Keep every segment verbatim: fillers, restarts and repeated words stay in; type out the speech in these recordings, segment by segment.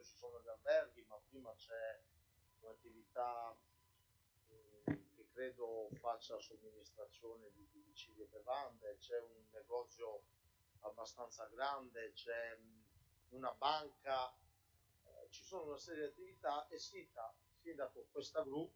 ci sono gli alberghi, ma prima c'è un'attività eh, che credo faccia somministrazione di, di cibi e bevande, c'è un negozio abbastanza grande, c'è una banca, eh, ci sono una serie di attività e SITA, Sindaco, questa gru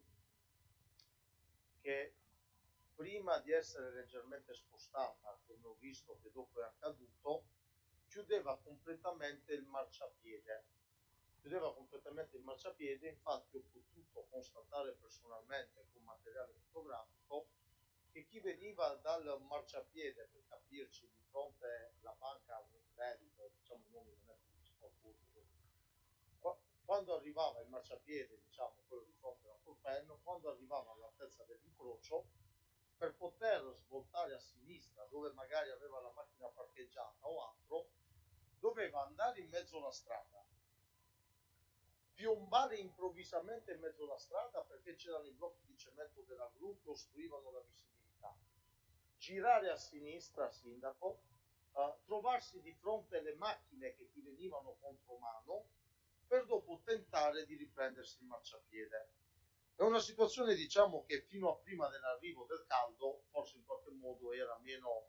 che prima di essere leggermente spostata, come ho visto che dopo è accaduto, chiudeva completamente il marciapiede. Chiudeva completamente il marciapiede, infatti ho potuto constatare personalmente con materiale fotografico che chi veniva dal marciapiede, per capirci, di fronte alla banca Unicredit, diciamo il nome non è pubblico, quando arrivava il marciapiede, diciamo quello di fronte alla Polpenno, quando arrivava all'altezza dell'incrocio, per poter svoltare a sinistra, dove magari aveva la macchina parcheggiata o altro, doveva andare in mezzo alla strada, piombare improvvisamente in mezzo alla strada perché c'erano i blocchi di cemento della gru che ostruivano la visibilità, girare a sinistra, sindaco, eh, trovarsi di fronte alle macchine che ti venivano contro mano per dopo tentare di riprendersi il marciapiede. È una situazione, diciamo, che fino a prima dell'arrivo del caldo forse in qualche modo era meno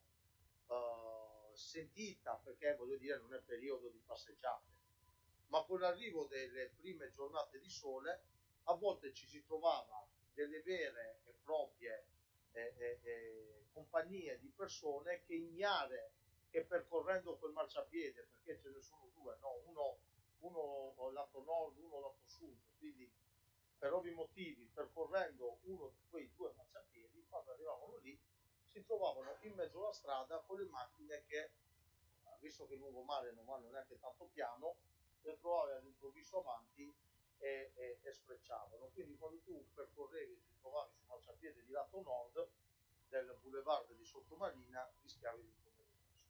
uh, sentita, perché voglio dire non è periodo di passeggiate, ma con l'arrivo delle prime giornate di sole a volte ci si trovava delle vere e proprie eh, eh, eh, compagnie di persone che ignare che percorrendo quel marciapiede, perché ce ne sono due, no? uno, uno lato nord, uno lato sud, quindi per ovvi motivi, percorrendo uno di quei due marciapiedi, quando arrivavano lì, si trovavano in mezzo alla strada con le macchine che, visto che il lungomare non vanno neanche tanto piano, le trovavi all'improvviso avanti e, e, e sfrecciavano. Quindi quando tu percorrevi e ti trovavi sul marciapiede di lato nord del boulevard di Sottomarina, rischiavi di commettere questo.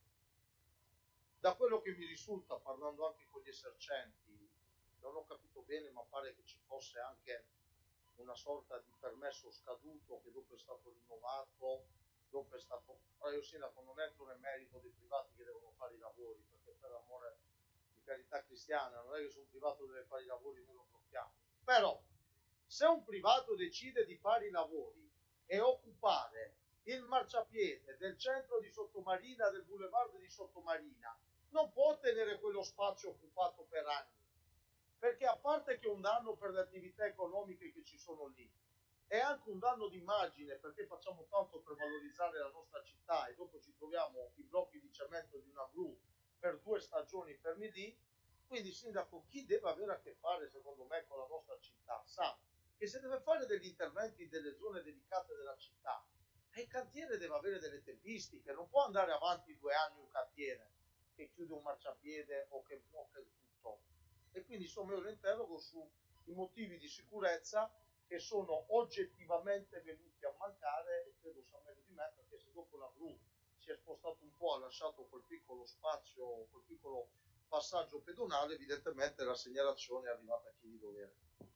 Da quello che mi risulta, parlando anche con gli esercenti, non ho capito bene, ma pare che ci fosse anche una sorta di permesso scaduto che dopo è stato rinnovato, dopo è stato... Allora io sindaco non entro nel merito dei privati che devono fare i lavori, perché per l'amore di carità cristiana non è che se un privato deve fare i lavori noi lo blocchiamo, però se un privato decide di fare i lavori e occupare il marciapiede del centro di Sottomarina, del boulevard di Sottomarina, non può tenere quello spazio occupato per anni, perché a parte che è un danno per le attività economiche che ci sono lì, è anche un danno d'immagine, perché facciamo tanto per valorizzare la nostra città e dopo ci troviamo i blocchi di cemento di una gru per due stagioni fermi lì. Quindi sindaco, chi deve avere a che fare secondo me con la nostra città sa che se deve fare degli interventi delle zone delicate della città, il cantiere deve avere delle tempistiche, non può andare avanti due anni un cantiere che chiude un marciapiede o che blocca il tutto. E quindi insomma io lo interrogo sui motivi di sicurezza che sono oggettivamente venuti a mancare, e credo sa meglio di me, perché se dopo la gru si è spostato un po', ha lasciato quel piccolo spazio, quel piccolo passaggio pedonale, evidentemente la segnalazione è arrivata a chi di dovere.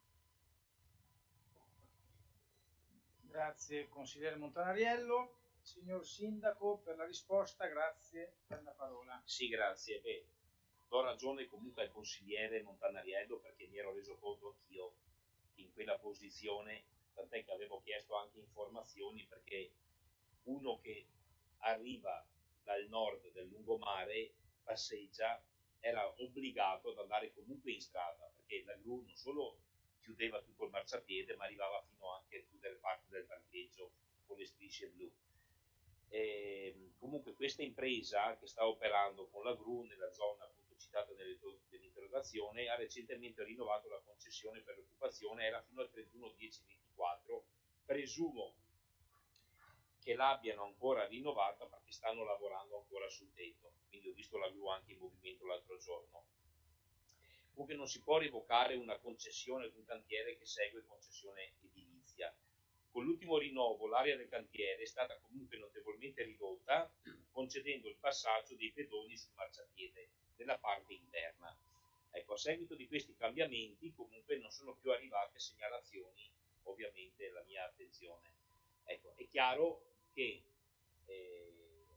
Grazie consigliere Montanariello. Signor Sindaco, per la risposta, grazie per la parola. Sì, grazie. Beh, do ragione comunque al consigliere Montanariello, perché mi ero reso conto anch'io in quella posizione, tant'è che avevo chiesto anche informazioni, perché uno che arriva dal nord del lungomare passeggia, era obbligato ad andare comunque in strada, perché la gru non solo chiudeva tutto il marciapiede, ma arrivava fino anche a chiudere parte del parcheggio con le strisce blu. E, comunque questa impresa che sta operando con la gru nella zona appunto citata nell'interrogazione ha recentemente rinnovato la concessione per l'occupazione, era fino al trentuno dieci ventiquattro, presumo che l'abbiano ancora rinnovata perché stanno lavorando ancora sul tetto, quindi ho visto la gru anche in movimento l'altro giorno. Comunque non si può revocare una concessione ad un cantiere che segue concessione edilizia. Con l'ultimo rinnovo l'area del cantiere è stata comunque notevolmente ridotta, concedendo il passaggio dei pedoni sul marciapiede nella parte interna. Ecco, a seguito di questi cambiamenti comunque non sono più arrivate segnalazioni, ovviamente, alla mia attenzione. Ecco, è chiaro che eh,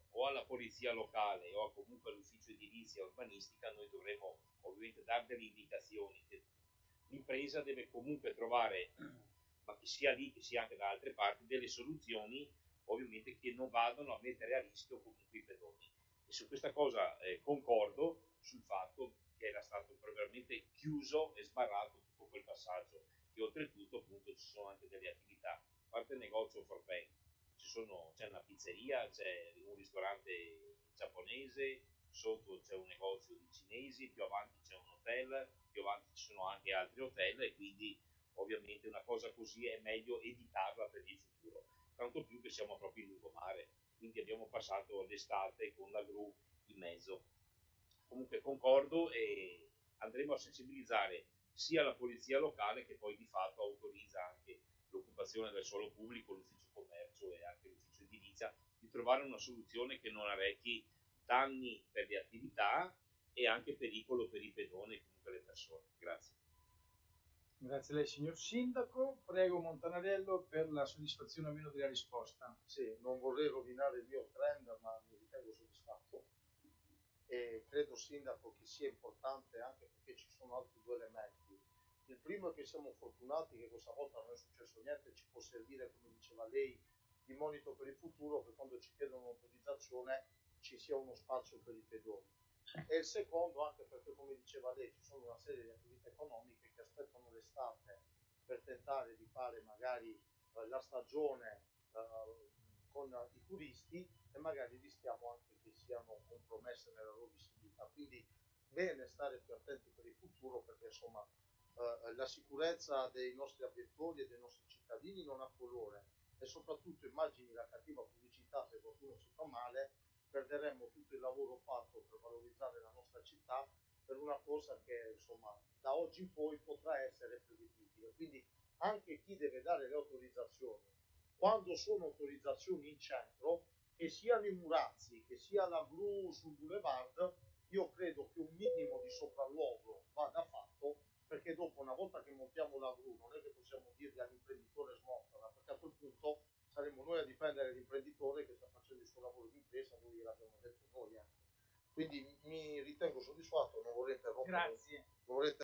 o alla polizia locale o comunque all'ufficio edilizia e urbanistica, noi dovremo ovviamente dare delle indicazioni che l'impresa deve comunque trovare, ma che sia lì che sia anche da altre parti, delle soluzioni ovviamente che non vadano a mettere a rischio comunque i pedoni. E su questa cosa eh, concordo sul fatto che era stato probabilmente chiuso e sbarrato tutto quel passaggio, che oltretutto appunto ci sono anche delle attività, a parte il negozio Forpen, ci sono, c'è una pizzeria, c'è un ristorante giapponese, sotto c'è un negozio di cinesi, più avanti c'è un hotel, più avanti ci sono anche altri hotel e quindi ovviamente una cosa così è meglio evitarla per il futuro, tanto più che siamo proprio in lungomare, quindi abbiamo passato l'estate con la gru in mezzo. Comunque concordo e andremo a sensibilizzare sia la polizia locale che poi di fatto autorizza anche l'occupazione del suolo pubblico, l'ufficio commercio e anche l'ufficio edilizia, di trovare una soluzione che non arrechi danni per le attività e anche pericolo per i pedoni e comunque le persone. Grazie. Grazie a lei, signor Sindaco. Prego Montanariello per la soddisfazione o meno della risposta. Sì, non vorrei rovinare il mio trend, ma mi ritengo soddisfatto. E credo, Sindaco, che sia importante anche perché ci sono altri due elementi. Il primo è che siamo fortunati che questa volta non è successo niente, ci può servire, come diceva lei, di monito per il futuro, che quando ci chiedono un'autorizzazione ci sia uno spazio per i pedoni. E il secondo anche perché, come diceva lei, ci sono una serie di attività economiche che aspettano l'estate per tentare di fare magari eh, la stagione eh, con i turisti e magari rischiamo anche che siano compromesse nella loro visibilità. Quindi bene stare più attenti per il futuro perché insomma eh, la sicurezza dei nostri avventori e dei nostri cittadini non ha colore e soprattutto immagini la cattiva pubblicità, se qualcuno si fa male perderemmo tutto il lavoro fatto per valorizzare la nostra città per una cosa che insomma da oggi in poi potrà essere prevedibile. Quindi anche chi deve dare le autorizzazioni, quando sono autorizzazioni in centro, che siano i Murazzi, che sia la gru sul boulevard, io credo che un minimo di sopralluogo vada fatto, perché dopo una volta che montiamo la gru non è che possiamo dirgli all'imprenditore smontala, perché a quel punto saremo noi a difendere l'imprenditore che sta facendo il suo lavoro di impresa, noi gliel'abbiamo detto noi. Eh. Quindi mi ritengo soddisfatto, non vorrei interrompere. Grazie. Non vorrei